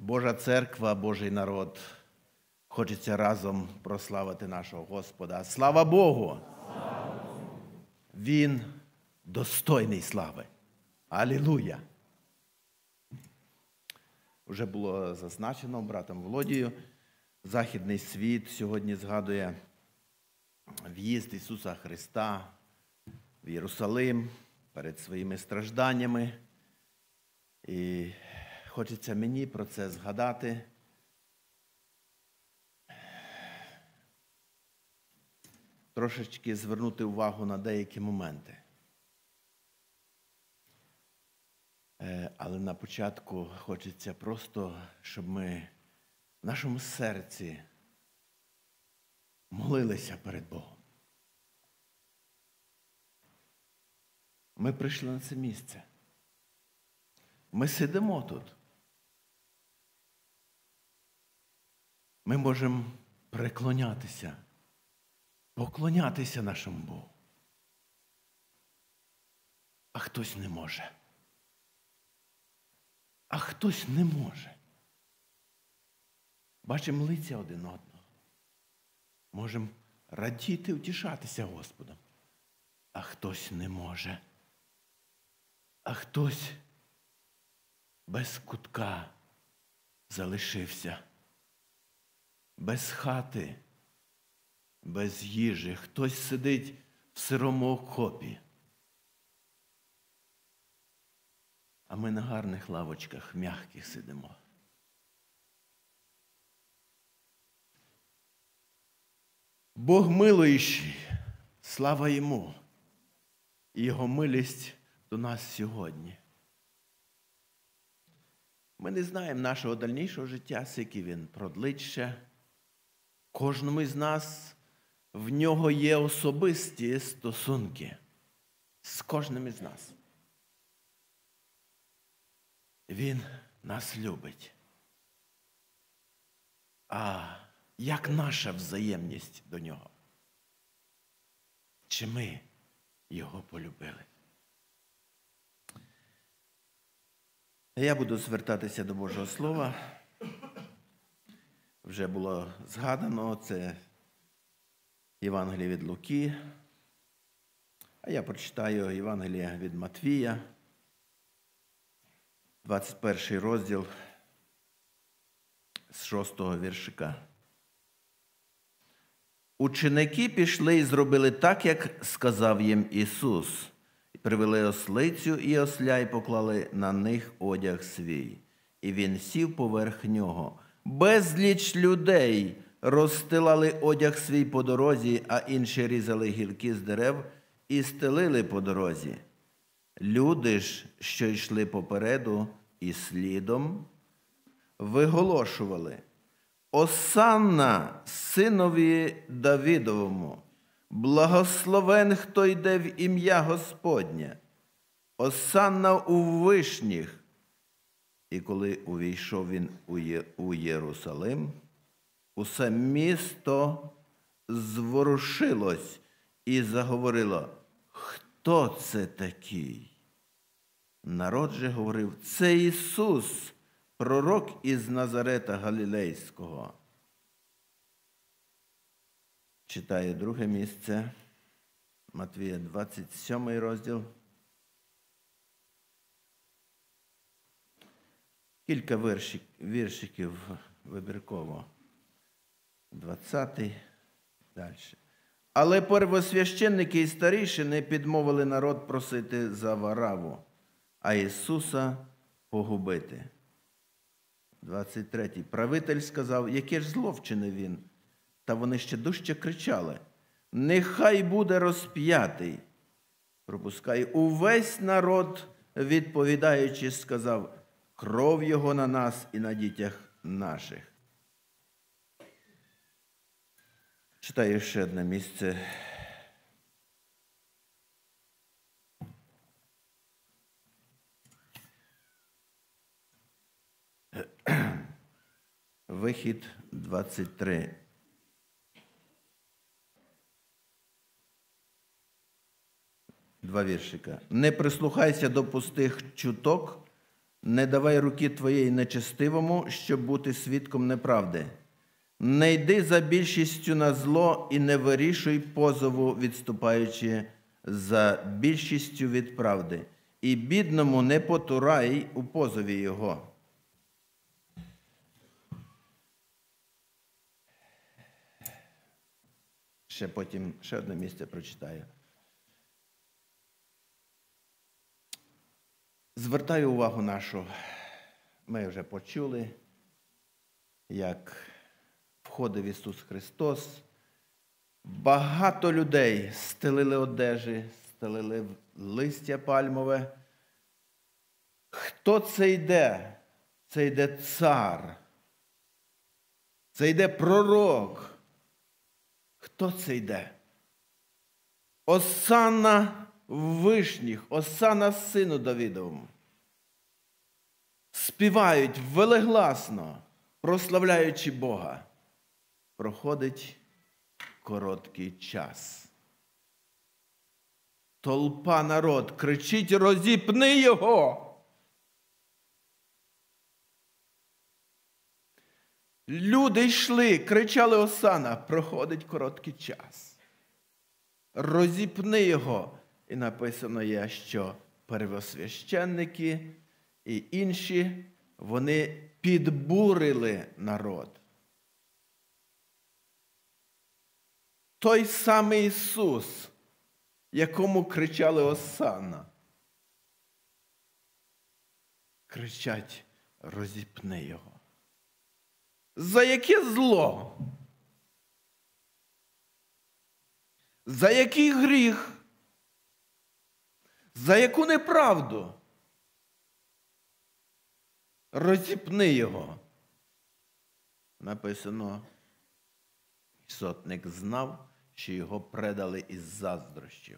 Божа церква, Божий народ, хочеться разом прославити нашого Господа. Слава Богу! Він достойний слави. Алілуя! Вже було зазначено братом Володією, західний світ сьогодні згадує в'їзд Ісуса Христа в Єрусалим перед своїми стражданнями. І хочеться мені про це згадати. Трошечки звернути увагу на деякі моменти. Але на початку хочеться просто, щоб ми в нашому серці молилися перед Богом. Ми прийшли на це місце. Ми сидимо тут. Ми можемо преклонятися, поклонятися нашому Богу. А хтось не може. А хтось не може. Бачимо лиця один одного. Можемо радіти, втішатися Господом. А хтось не може. А хтось без кутка залишився. Без хати, без їжі. Хтось сидить в сирому окопі. А ми на гарних лавочках, м'яких сидимо. Бог милуючий, слава Йому, і Його милість до нас сьогодні. Ми не знаємо нашого дальнішого життя, скільки він продлить ще. Кожному із нас в нього є особисті стосунки. З кожним із нас. Він нас любить. А як наша взаємність до нього? Чи ми його полюбили? Я буду звертатися до Божого Слова. Вже було згадано, це Євангеліє від Луки. А я прочитаю Євангеліє від Матвія, 21 розділ з 6 віршика. Ученики пішли і зробили так, як сказав їм Ісус. Привели ослицю і осля, і поклали на них одяг свій. І він сів поверх нього. Безліч людей розстилали одяг свій по дорозі, а інші різали гілки з дерев і стелили по дорозі. Люди ж, що йшли попереду і слідом, виголошували: «Осанна синові Давидовому! Благословен, хто йде в ім'я Господнє! Осанна у вишніх!» І коли увійшов він у Єрусалим, усе місто зворушилось і заговорило: «Хто це такий?» Народ же говорив: «Це Ісус, пророк із Назарета Галілейського». Читаю друге місце, Матвія, 27 розділ. Кілька віршиків вибірково. 20-й, далі. Але первосвященники і старішини підмовили народ просити за Вараву, а Ісуса погубити. 23-й. Правитель сказав: «Яке ж зло вчинив він?» Та вони ще дужче кричали: «Нехай буде розп'ятий!» Пропускай. Увесь народ, відповідаючи, сказав: «Кров його на нас і на дітях наших». Читаю ще одне місце. Вихід 23. Два віршика. «Не прислухайся до пустих чуток, Не давай руки твоєї нечестивому, щоб бути свідком неправди. Не йди за більшістю на зло і не вирішуй позову, відступаючи за більшістю від правди. І бідному не потурай у позові його. Ще одне місце прочитаю. Звертаю увагу нашу. Ми вже почули, як входив Ісус Христос. Багато людей стелили одежі, стелили листя пальмове. Хто це йде? Це йде цар. Це йде пророк. Хто це йде? Осанна вишніх, осанна сину Давидовому. Співають велегласно, прославляючи Бога. Проходить короткий час. Толпа, народ кричить: розіпни його! Люди йшли, кричали осанна, проходить короткий час. Розіпни його. І написано є, що первосвященники і інші, вони підбурили народ. Той самий Ісус, якому кричали осанна, кричать: розіпни його. За яке зло? За який гріх? За яку неправду? Розіпни його. Написано, сотник знав, що його предали із заздрощів.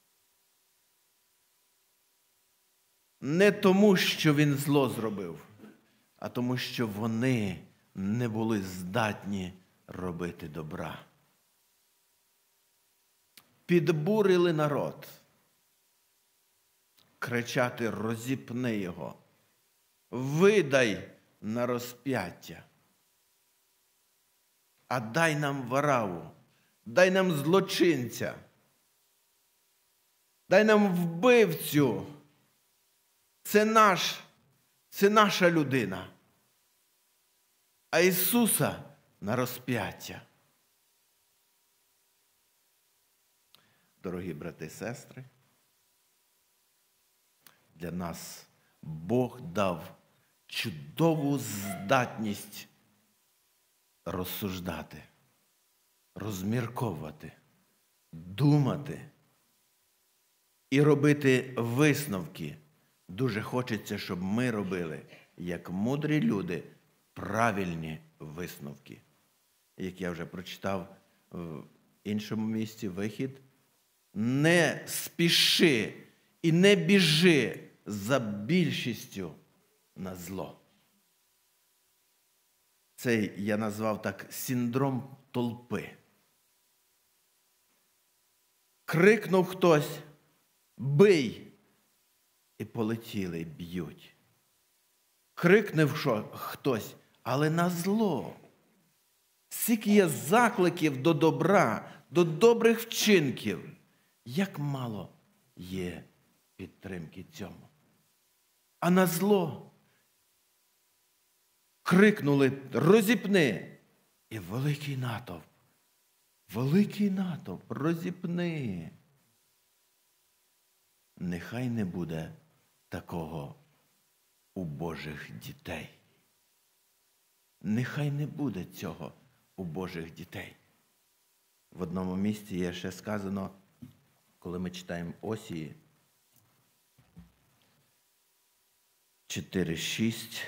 Не тому, що він зло зробив, а тому, що вони не були здатні робити добра. Підбурили народ. Кричати: розіпни його. Видай на розп'яття. А дай нам Вараву. Дай нам злочинця. Дай нам вбивцю. Це наша людина. А Ісуса на розп'яття. Дорогі брати і сестри, для нас Бог дав чудову здатність розсуждати, розмірковувати, думати і робити висновки. Дуже хочеться, щоб ми робили, як мудрі люди, правильні висновки. Як я вже прочитав в іншому місці, Вихід: не спіши і не біжи за більшістю на зло. Це я назвав так синдром толпи. Крикнув хтось: бий! І полетіли, б'ють. Крикнув хтось, але на зло. Скільки є закликів до добра, до добрих вчинків, як мало є підтримки цьому. А на зло крикнули: розіпни! І великий натовп, розіпни! Нехай не буде такого у Божих дітей. Нехай не буде цього у Божих дітей. В одному місці є ще сказано, коли ми читаємо Осії 4:6,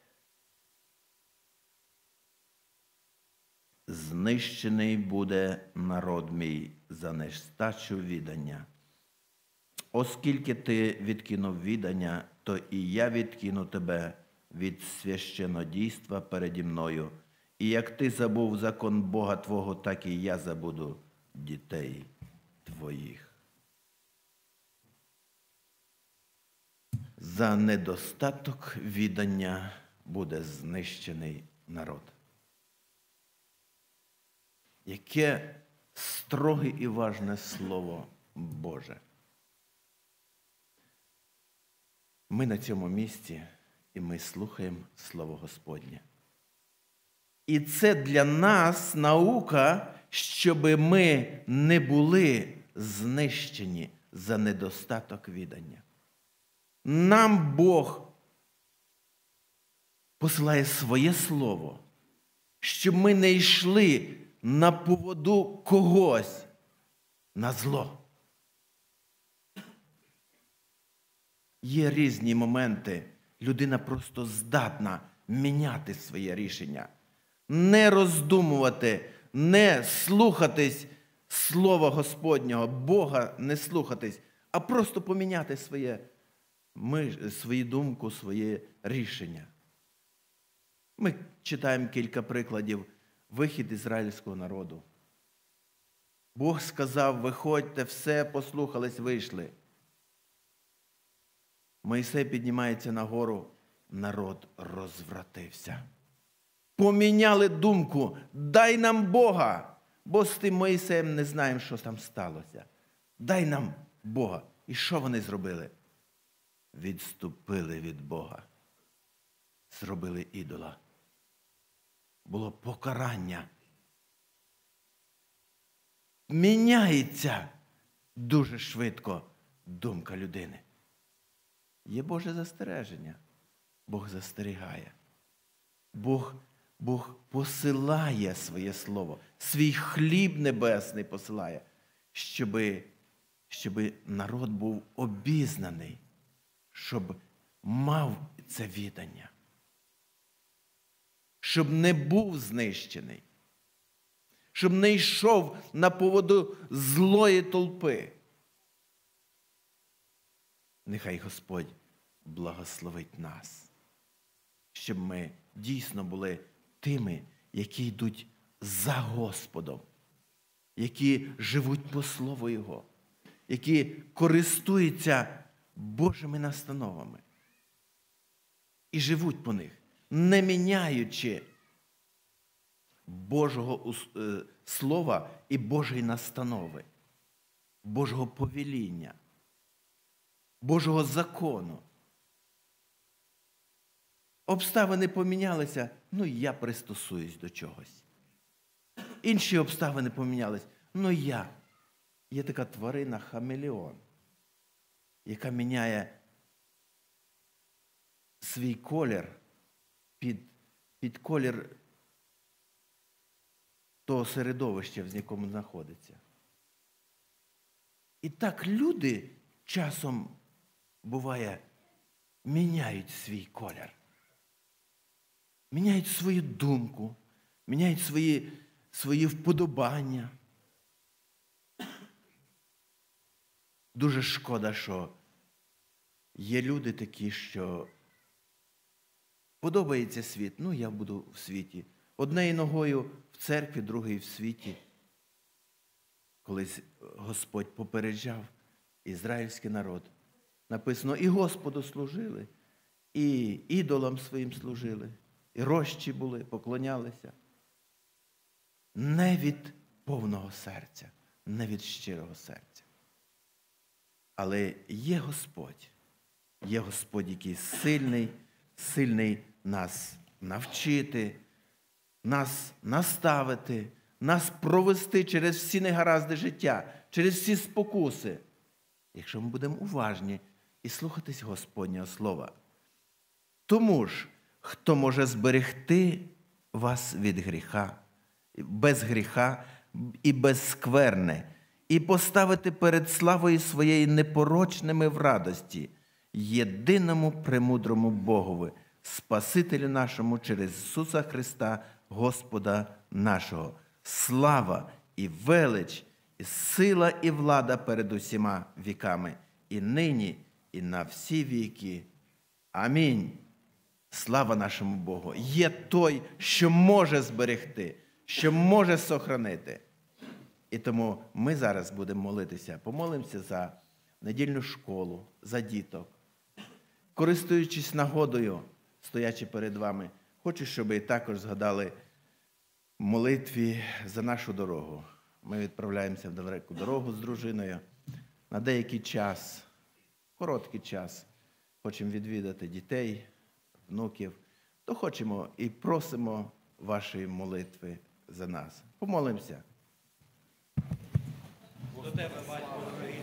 знищений буде народ мій за нестачу відання. Оскільки ти відкинув відання, то і я відкину тебе від священодійства переді мною. І як ти забув закон Бога твого, так і я забуду дітей твоїх. За недостаток віддання буде знищений народ. Яке строге і важне Слово Боже. Ми на цьому місці, і ми слухаємо Слово Господнє. І це для нас наука, щоб ми не були знищені за недостаток віддання. Нам Бог посилає своє Слово, щоб ми не йшли на поводу когось на зло. Є різні моменти. Людина просто здатна міняти своє рішення. Не роздумувати, не слухатись Слова Господнього, Бога не слухатись, а просто поміняти свою думку, своє рішення. Ми читаємо кілька прикладів. Вихід ізраїльського народу. Бог сказав, виходьте, все, послухались, вийшли. Мойсей піднімається на гору, народ розвратився. Поміняли думку, дай нам Бога, бо з тим Мойсеєм не знаємо, що там сталося. Дай нам Бога. І що вони зробили? Відступили від Бога. Зробили ідола. Було покарання. Міняється дуже швидко думка людини. Є Боже застереження. Бог застерігає. Бог посилає своє Слово. Свій хліб небесний посилає, щоб народ був обізнаний, щоб мав це віддання. Щоб не був знищений. Щоб не йшов на поводу злої толпи. Нехай Господь благословить нас, щоб ми дійсно були тими, які йдуть за Господом, які живуть по Слову Його, які користуються Божими настановами і живуть по них, не міняючи Божого Слова і Божої настанови, Божого повеління, Божого закону. Обставини помінялися, я пристосуюсь до чогось. Інші обставини помінялись, Є така тварина хамелеон, яка міняє свій колір під колір того середовища, в якому знаходиться. І так люди часом, буває, міняють свій колір. Міняють свою думку, міняють свої вподобання. Дуже шкода, що є люди такі, що подобається світ. Я буду в світі. Однією ногою в церкві, другою в світі. Колись Господь попереджав ізраїльський народ. Написано, і Господу служили, і ідолам своїм служили, і рощі були, поклонялися. Не від повного серця, не від щирого серця. Але є Господь, який сильний нас навчити, нас наставити, нас провести через всі негаразди життя, через всі спокуси, якщо ми будемо уважні і слухатись Господнього Слова. Тому ж, хто може зберегти вас від гріха, без гріха і без скверни, і поставити перед славою своєї непорочними в радості, єдиному премудрому Богові, Спасителю нашому через Ісуса Христа, Господа нашого. Слава і велич, і сила і влада перед усіма віками, і нині, і на всі віки. Амінь. Слава нашому Богу. Є той, що може зберегти, що може сохранити. І тому ми зараз будемо молитися. Помолимося за недільну школу, за діток. користуючись нагодою, стоячи перед вами, хочу, щоб ви також згадали в молитві за нашу дорогу. Ми відправляємося в далеку дорогу з дружиною. На деякий час, короткий час, хочемо відвідати дітей, внуків, то хочемо і просимо вашої молитви за нас. Помолимося. До тебе, Батько, дорогий,